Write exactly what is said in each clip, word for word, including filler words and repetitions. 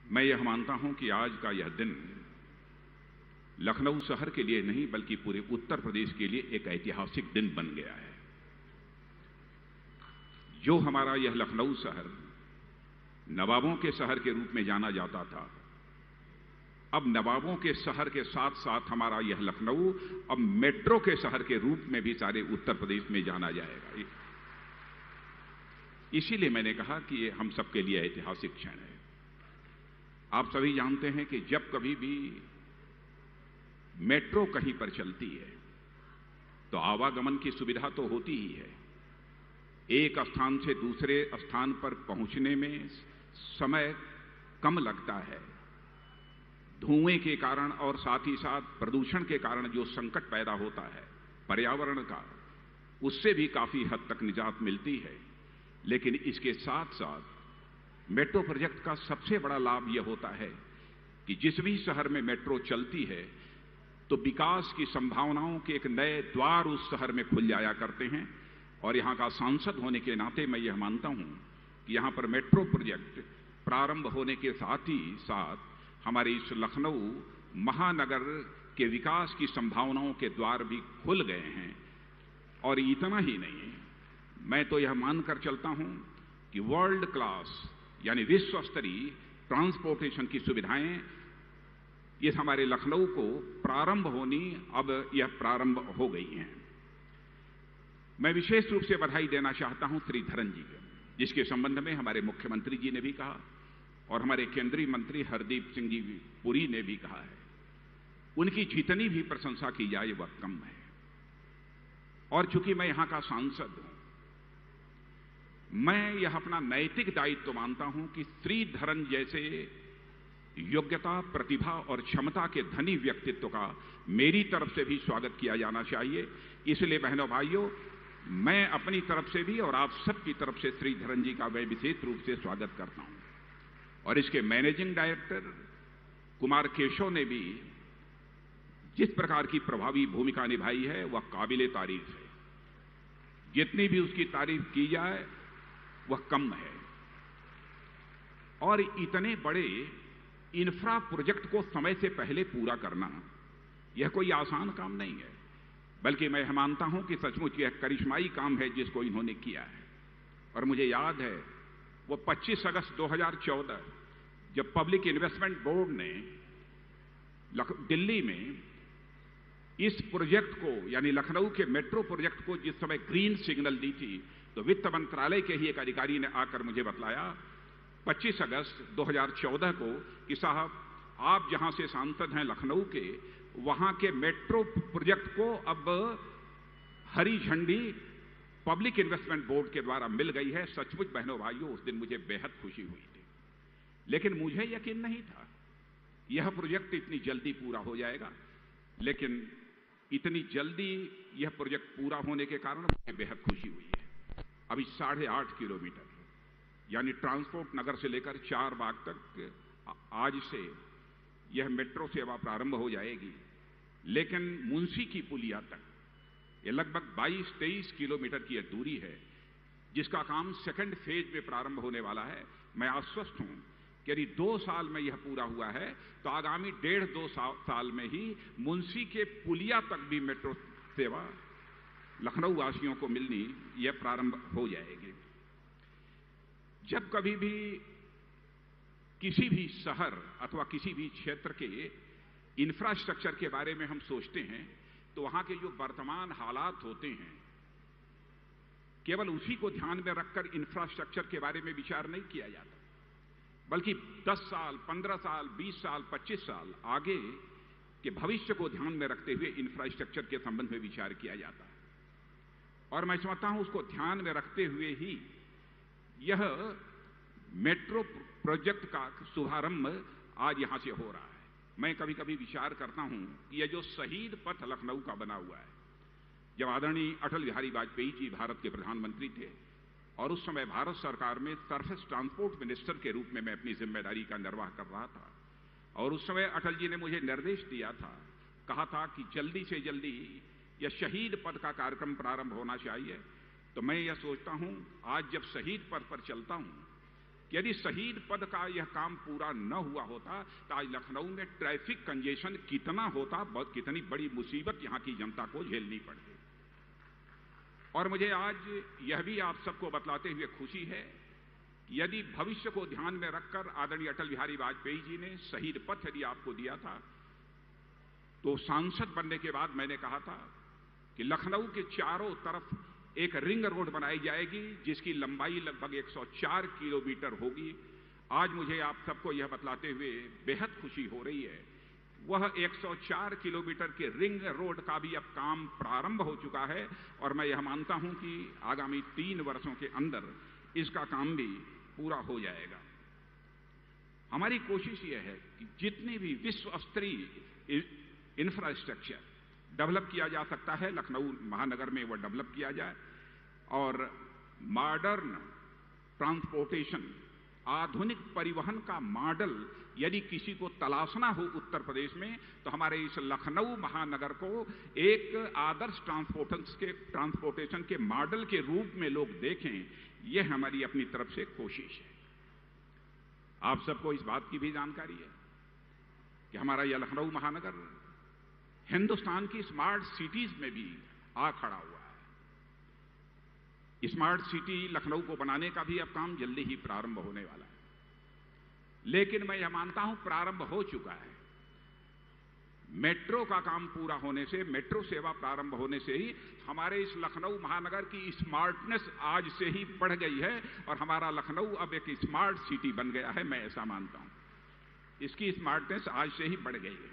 मैं यह मानता हूं कि आज का यह दिन लखनऊ शहर के लिए नहीं बल्कि पूरे उत्तर प्रदेश के लिए एक ऐतिहासिक दिन बन गया है। जो हमारा यह लखनऊ शहर नवाबों के शहर के रूप में जाना जाता था, अब नवाबों के शहर के साथ साथ हमारा यह लखनऊ अब मेट्रो के शहर के रूप में भी सारे उत्तर प्रदेश में जाना जाएगा। इसीलिए मैंने कहा कि ये हम सबके लिए ऐतिहासिक क्षण है। आप सभी जानते हैं कि जब कभी भी मेट्रो कहीं पर चलती है तो आवागमन की सुविधा तो होती ही है। एक स्थान से दूसरे स्थान पर पहुंचने में समय कम लगता है। धुएं के कारण और साथ ही साथ प्रदूषण के कारण जो संकट पैदा होता है पर्यावरण का, उससे भी काफी हद तक निजात मिलती है। लेकिन इसके साथ साथ मेट्रो प्रोजेक्ट का सबसे बड़ा लाभ यह होता है कि जिस भी शहर में मेट्रो चलती है तो विकास की संभावनाओं के एक नए द्वार उस शहर में खुल जाया करते हैं। और यहां का सांसद होने के नाते मैं यह मानता हूं कि यहां पर मेट्रो प्रोजेक्ट प्रारंभ होने के साथ ही साथ हमारे इस लखनऊ महानगर के विकास की संभावनाओं के द्वार भी खुल गए हैं। और इतना ही नहीं, मैं तो यह मानकर चलता हूं कि वर्ल्ड क्लास यानी विश्व स्तरीय ट्रांसपोर्टेशन की सुविधाएं ये हमारे लखनऊ को प्रारंभ होनी अब यह प्रारंभ हो गई हैं। मैं विशेष रूप से बधाई देना चाहता हूं श्रीधरन जी को, जिसके संबंध में हमारे मुख्यमंत्री जी ने भी कहा और हमारे केंद्रीय मंत्री हरदीप सिंह जी पुरी ने भी कहा है। उनकी जितनी भी प्रशंसा की जाए वह कम है। और चूंकि मैं यहां का सांसद हूं, मैं यह अपना नैतिक दायित्व मानता हूं कि श्रीधरन जैसे योग्यता, प्रतिभा और क्षमता के धनी व्यक्तित्व का मेरी तरफ से भी स्वागत किया जाना चाहिए। इसलिए बहनों भाइयों, मैं अपनी तरफ से भी और आप सबकी तरफ से श्रीधरन जी का मैं विशेष रूप से स्वागत करता हूं। और इसके मैनेजिंग डायरेक्टर कुमार केशव ने भी जिस प्रकार की प्रभावी भूमिका निभाई है वह काबिले तारीफ है। जितनी भी उसकी तारीफ की जाए वह कम है। और इतने बड़े इंफ्रा प्रोजेक्ट को समय से पहले पूरा करना यह कोई आसान काम नहीं है, बल्कि मैं मानता हूं कि सचमुच यह करिश्माई काम है जिसको इन्होंने किया है। और मुझे याद है वो पच्चीस अगस्त दो हज़ार चौदह जब पब्लिक इन्वेस्टमेंट बोर्ड ने दिल्ली में इस प्रोजेक्ट को यानी लखनऊ के मेट्रो प्रोजेक्ट को जिस समय ग्रीन सिग्नल दी थी, तो वित्त मंत्रालय के ही एक अधिकारी ने आकर मुझे बतलाया पच्चीस अगस्त दो हज़ार चौदह को कि साहब आप जहां से सांसद हैं लखनऊ के, वहां के मेट्रो प्रोजेक्ट को अब हरी झंडी पब्लिक इन्वेस्टमेंट बोर्ड के द्वारा मिल गई है। सचमुच बहनों भाइयों, उस दिन मुझे बेहद खुशी हुई थी। लेकिन मुझे यकीन नहीं था यह प्रोजेक्ट इतनी जल्दी पूरा हो जाएगा। लेकिन इतनी जल्दी यह प्रोजेक्ट पूरा होने के कारण मुझे बेहद खुशी हुई है। अभी साढ़े आठ किलोमीटर यानी ट्रांसपोर्ट नगर से लेकर चार बाग तक आज से यह मेट्रो सेवा प्रारंभ हो जाएगी। लेकिन मुंशी की पुलिया तक यह लगभग बाईस तेईस किलोमीटर की यह दूरी है, जिसका काम सेकंड फेज में प्रारंभ होने वाला है। मैं आश्वस्त हूं कि यदि दो साल में यह पूरा हुआ है तो आगामी डेढ़ दो साल में ही मुंशी के पुलिया तक भी मेट्रो सेवा लखनऊ वासियों को मिलनी यह प्रारंभ हो जाएगी। जब कभी भी किसी भी शहर अथवा किसी भी क्षेत्र के इंफ्रास्ट्रक्चर के बारे में हम सोचते हैं तो वहां के जो वर्तमान हालात होते हैं, केवल उसी को ध्यान में रखकर इंफ्रास्ट्रक्चर के बारे में विचार नहीं किया जाता, बल्कि दस साल, पंद्रह साल, बीस साल, पच्चीस साल आगे के भविष्य को ध्यान में रखते हुए इंफ्रास्ट्रक्चर के संबंध में विचार किया जाता है। और मैं समझता हूं उसको ध्यान में रखते हुए ही यह मेट्रो प्रोजेक्ट का शुभारंभ आज यहां से हो रहा है। मैं कभी कभी विचार करता हूं कि यह जो शहीद पथ लखनऊ का बना हुआ है, जब आदरणीय अटल बिहारी वाजपेयी जी भारत के प्रधानमंत्री थे और उस समय भारत सरकार में सरफेस ट्रांसपोर्ट मिनिस्टर के रूप में मैं अपनी जिम्मेदारी का निर्वाह कर रहा था, और उस समय अटल जी ने मुझे निर्देश दिया था, कहा था कि जल्दी से जल्दी यह शहीद पथ का कार्यक्रम प्रारंभ होना चाहिए। तो मैं यह सोचता हूं आज जब शहीद पथ पर चलता हूं कि यदि शहीद पथ का यह काम पूरा न हुआ होता तो आज लखनऊ में ट्रैफिक कंजेशन कितना होता, कितनी बड़ी मुसीबत यहां की जनता को झेलनी पड़ती। और मुझे आज यह भी आप सबको बतलाते हुए खुशी है, यदि भविष्य को ध्यान में रखकर आदरणीय अटल बिहारी वाजपेयी जी ने शहीद पथ यदि आपको दिया था, तो सांसद बनने के बाद मैंने कहा था कि लखनऊ के चारों तरफ एक रिंग रोड बनाई जाएगी जिसकी लंबाई लगभग एक सौ चार किलोमीटर होगी। आज मुझे आप सबको यह बतलाते हुए बेहद खुशी हो रही है, वह एक सौ चार किलोमीटर के रिंग रोड का भी अब काम प्रारंभ हो चुका है और मैं यह मानता हूं कि आगामी तीन वर्षों के अंदर इसका काम भी पूरा हो जाएगा। हमारी कोशिश यह है कि जितने भी विश्व स्तरीय इंफ्रास्ट्रक्चर डेवलप किया जा सकता है लखनऊ महानगर में वह डेवलप किया जाए और मॉडर्न ट्रांसपोर्टेशन, आधुनिक परिवहन का मॉडल यदि किसी को तलाशना हो उत्तर प्रदेश में तो हमारे इस लखनऊ महानगर को एक आदर्श ट्रांसपोर्टेशन के ट्रांसपोर्टेशन के मॉडल के रूप में लोग देखें, यह हमारी अपनी तरफ से कोशिश है। आप सबको इस बात की भी जानकारी है कि हमारा यह लखनऊ महानगर हिंदुस्तान की स्मार्ट सिटीज में भी आ खड़ा हुआ है। स्मार्ट सिटी लखनऊ को बनाने का भी अब काम जल्दी ही प्रारंभ होने वाला है, लेकिन मैं यह मानता हूं प्रारंभ हो चुका है। मेट्रो का काम पूरा होने से, मेट्रो सेवा प्रारंभ होने से ही हमारे इस लखनऊ महानगर की स्मार्टनेस आज से ही बढ़ गई है और हमारा लखनऊ अब एक स्मार्ट सिटी बन गया है। मैं ऐसा मानता हूं, इसकी स्मार्टनेस आज से ही बढ़ गई है।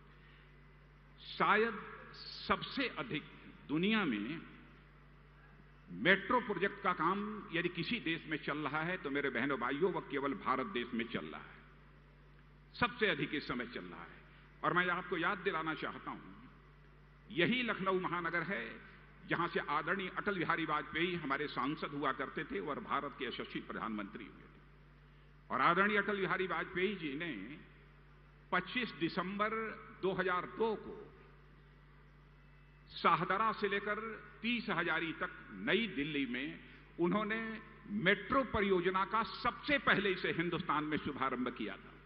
शायद सबसे अधिक दुनिया में मेट्रो प्रोजेक्ट का काम यदि किसी देश में चल रहा है तो मेरे बहनों भाइयों वह केवल भारत देश में चल रहा है, सबसे अधिक इस समय चल रहा है। और मैं आपको याद दिलाना चाहता हूं, यही लखनऊ महानगर है जहां से आदरणीय अटल बिहारी वाजपेयी हमारे सांसद हुआ करते थे और भारत के यशस्वी प्रधानमंत्री हुए थे। और आदरणीय अटल बिहारी वाजपेयी जी ने पच्चीस दिसंबर दो हज़ार दो को शाहदरा से लेकर तीस हजारी तक नई दिल्ली में उन्होंने मेट्रो परियोजना का सबसे पहले इसे हिंदुस्तान में शुभारंभ किया था।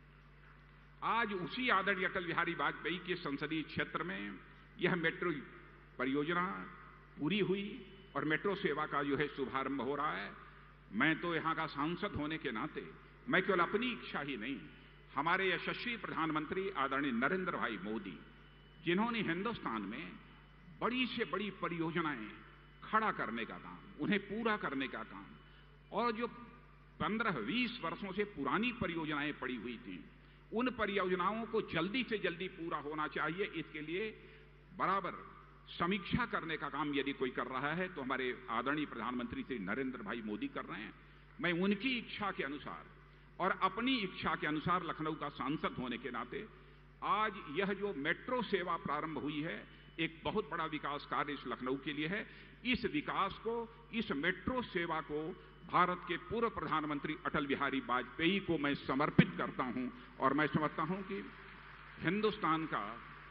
आज उसी आदरणीय अटल बिहारी वाजपेयी के संसदीय क्षेत्र में यह मेट्रो परियोजना पूरी हुई और मेट्रो सेवा का जो है शुभारंभ हो रहा है। मैं तो यहां का सांसद होने के नाते मैं केवल अपनी इच्छा ही नहीं, हमारे यशस्वी प्रधानमंत्री आदरणीय नरेंद्र भाई मोदी, जिन्होंने हिंदुस्तान में बड़ी से बड़ी परियोजनाएं खड़ा करने का काम, उन्हें पूरा करने का काम, और जो पंद्रह बीस वर्षों से पुरानी परियोजनाएं पड़ी हुई थी उन परियोजनाओं को जल्दी से जल्दी पूरा होना चाहिए, इसके लिए बराबर समीक्षा करने का काम यदि कोई कर रहा है तो हमारे आदरणीय प्रधानमंत्री श्री नरेंद्र भाई मोदी कर रहे हैं। मैं उनकी इच्छा के अनुसार और अपनी इच्छा के अनुसार लखनऊ का सांसद होने के नाते आज यह जो मेट्रो सेवा प्रारंभ हुई है एक बहुत बड़ा विकास कार्य इस लखनऊ के लिए है। इस विकास को, इस मेट्रो सेवा को भारत के पूर्व प्रधानमंत्री अटल बिहारी वाजपेयी को मैं समर्पित करता हूं और मैं समझता हूं कि हिंदुस्तान का,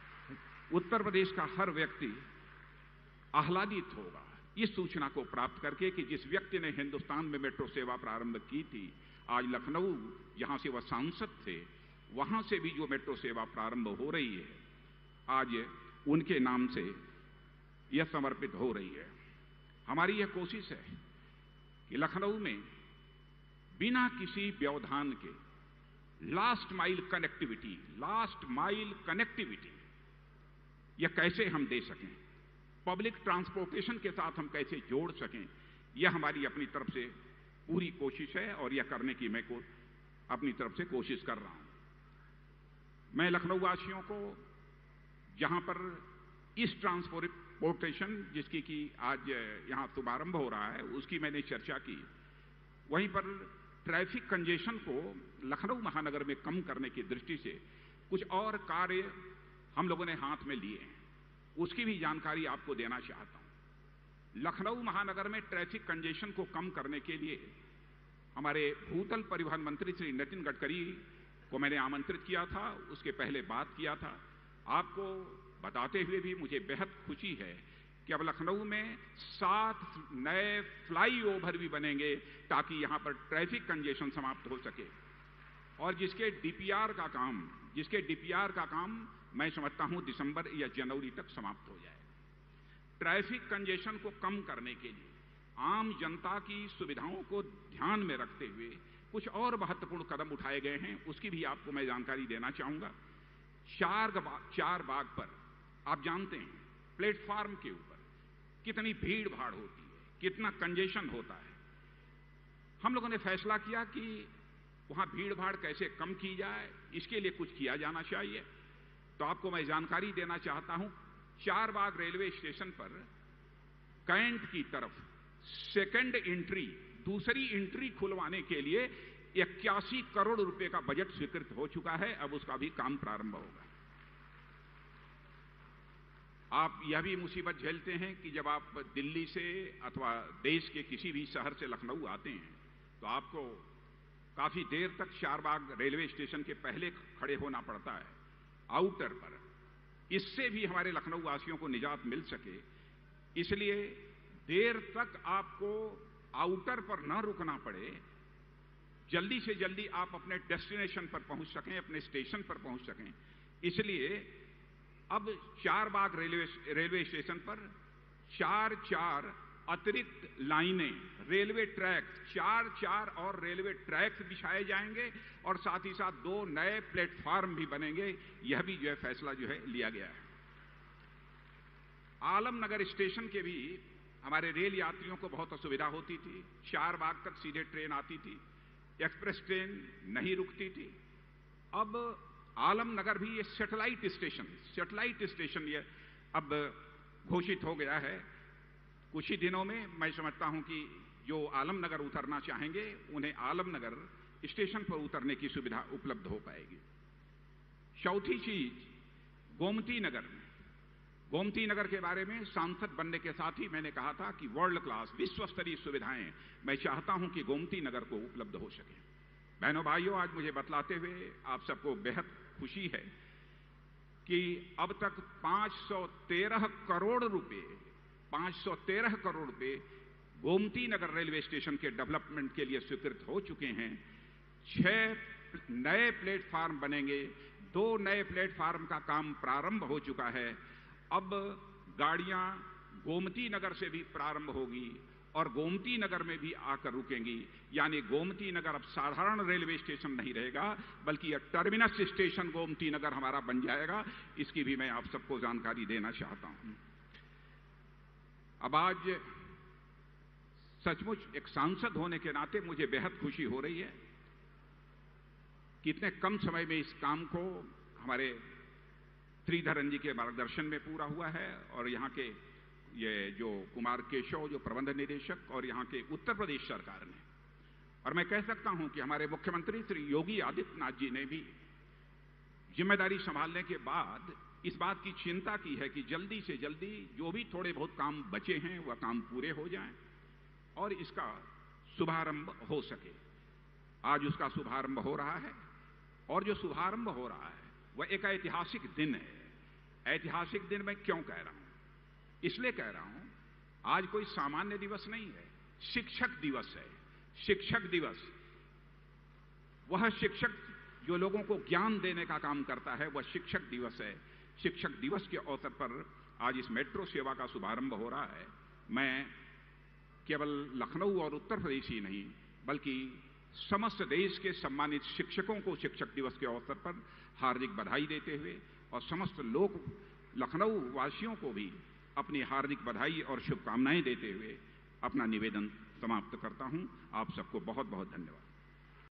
उत्तर प्रदेश का हर व्यक्ति आह्लादित होगा इस सूचना को प्राप्त करके कि जिस व्यक्ति ने हिंदुस्तान में मेट्रो सेवा प्रारंभ की थी, आज लखनऊ जहां से वह सांसद थे वहां से भी जो मेट्रो सेवा प्रारंभ हो रही है आज उनके नाम से यह समर्पित हो रही है। हमारी यह कोशिश है कि लखनऊ में बिना किसी व्यवधान के last mile connectivity last mile connectivity यह कैसे हम दे सकें, पब्लिक ट्रांसपोर्टेशन के साथ हम कैसे जोड़ सकें, यह हमारी अपनी तरफ से पूरी कोशिश है और यह करने की मैं को अपनी तरफ से कोशिश कर रहा हूं। मैं लखनऊ वासियों को जहां पर इस ट्रांसपोर्टेशन जिसकी कि आज यहां शुभारंभ हो रहा है उसकी मैंने चर्चा की, वहीं पर ट्रैफिक कंजेशन को लखनऊ महानगर में कम करने की दृष्टि से कुछ और कार्य हम लोगों ने हाथ में लिए हैं, उसकी भी जानकारी आपको देना चाहता हूं। लखनऊ महानगर में ट्रैफिक कंजेशन को कम करने के लिए हमारे भूतल परिवहन मंत्री श्री नितिन गडकरी को मैंने आमंत्रित किया था, उसके पहले बात किया था। आपको बताते हुए भी मुझे बेहद खुशी है कि अब लखनऊ में सात नए फ्लाईओवर भी बनेंगे ताकि यहां पर ट्रैफिक कंजेशन समाप्त हो सके। और जिसके डीपीआर का काम जिसके डीपीआर का काम मैं समझता हूं दिसंबर या जनवरी तक समाप्त हो जाए। ट्रैफिक कंजेशन को कम करने के लिए आम जनता की सुविधाओं को ध्यान में रखते हुए कुछ और महत्वपूर्ण कदम उठाए गए हैं, उसकी भी आपको मैं जानकारी देना चाहूंगा। चार बाग चार बाग पर आप जानते हैं प्लेटफॉर्म के ऊपर कितनी भीड़ भाड़ होती है, कितना कंजेशन होता है। हम लोगों ने फैसला किया कि वहां भीड़ भाड़ कैसे कम की जाए, इसके लिए कुछ किया जाना चाहिए। तो आपको मैं जानकारी देना चाहता हूं, चार बाग रेलवे स्टेशन पर कैंट की तरफ सेकंड एंट्री दूसरी एंट्री खुलवाने के लिए इक्यासी करोड़ रुपए का बजट स्वीकृत हो चुका है। अब उसका भी काम प्रारंभ होगा। आप यह भी मुसीबत झेलते हैं कि जब आप दिल्ली से अथवा देश के किसी भी शहर से लखनऊ आते हैं तो आपको काफी देर तक चारबाग रेलवे स्टेशन के पहले खड़े होना पड़ता है आउटर पर। इससे भी हमारे लखनऊ वासियों को निजात मिल सके, इसलिए देर तक आपको आउटर पर न रुकना पड़े, जल्दी से जल्दी आप अपने डेस्टिनेशन पर पहुंच सकें, अपने स्टेशन पर पहुंच सकें, इसलिए अब चारबाग रेलवे रेलवे स्टेशन पर चार चार अतिरिक्त लाइनें, रेलवे ट्रैक, चार चार और रेलवे ट्रैक्स बिछाए जाएंगे और साथ ही साथ दो नए प्लेटफॉर्म भी बनेंगे। यह भी जो है फैसला जो है लिया गया है। आलमनगर स्टेशन के भी हमारे रेल यात्रियों को बहुत असुविधा होती थी। चारबाग तक सीधे ट्रेन आती थी, एक्सप्रेस ट्रेन नहीं रुकती थी। अब आलमनगर भी ये सैटेलाइट स्टेशन सैटेलाइट स्टेशन ये अब घोषित हो गया है। कुछ ही दिनों में मैं समझता हूं कि जो आलमनगर उतरना चाहेंगे उन्हें आलमनगर स्टेशन पर उतरने की सुविधा उपलब्ध हो पाएगी। चौथी चीज, गोमती नगर में गोमती नगर के बारे में सांसद बनने के साथ ही मैंने कहा था कि वर्ल्ड क्लास विश्व स्तरीय सुविधाएं मैं चाहता हूं कि गोमती नगर को उपलब्ध हो सके। बहनों भाइयों, आज मुझे बतलाते हुए आप सबको बेहद खुशी है कि अब तक पांच सौ तेरह करोड़ रुपए पांच सौ तेरह करोड़ रुपए गोमती नगर रेलवे स्टेशन के डेवलपमेंट के लिए स्वीकृत हो चुके हैं। छह नए प्लेटफार्म बनेंगे, दो नए प्लेटफार्म का काम प्रारंभ हो चुका है। अब गाड़ियां गोमती नगर से भी प्रारंभ होगी और गोमती नगर में भी आकर रुकेंगी, यानी गोमती नगर अब साधारण रेलवे स्टेशन नहीं रहेगा बल्कि यह टर्मिनस स्टेशन गोमती नगर हमारा बन जाएगा। इसकी भी मैं आप सबको जानकारी देना चाहता हूं। अब आज सचमुच एक सांसद होने के नाते मुझे बेहद खुशी हो रही है कि इतने कम समय में इस काम को हमारे श्रीधरन जी के मार्गदर्शन में पूरा हुआ है और यहाँ के ये जो कुमार केशव जो प्रबंध निदेशक और यहाँ के उत्तर प्रदेश सरकार ने, और मैं कह सकता हूं कि हमारे मुख्यमंत्री श्री योगी आदित्यनाथ जी ने भी जिम्मेदारी संभालने के बाद इस बात की चिंता की है कि जल्दी से जल्दी जो भी थोड़े बहुत काम बचे हैं वह काम पूरे हो जाएं और इसका शुभारंभ हो सके। आज उसका शुभारंभ हो रहा है और जो शुभारंभ हो रहा है वह एक ऐतिहासिक दिन है। ऐतिहासिक दिन मैं क्यों कह रहा हूं? इसलिए कह रहा हूं, आज कोई सामान्य दिवस नहीं है, शिक्षक दिवस है। शिक्षक दिवस, वह शिक्षक जो लोगों को ज्ञान देने का काम करता है, वह शिक्षक दिवस है। शिक्षक दिवस के अवसर पर आज इस मेट्रो सेवा का शुभारंभ हो रहा है। मैं केवल लखनऊ और उत्तर प्रदेश ही नहीं बल्कि समस्त देश के सम्मानित शिक्षकों को शिक्षक दिवस के अवसर पर हार्दिक बधाई देते हुए और समस्त लोग लखनऊ वासियों को भी अपनी हार्दिक बधाई और शुभकामनाएं देते हुए अपना निवेदन समाप्त करता हूं। आप सबको बहुत बहुत धन्यवाद।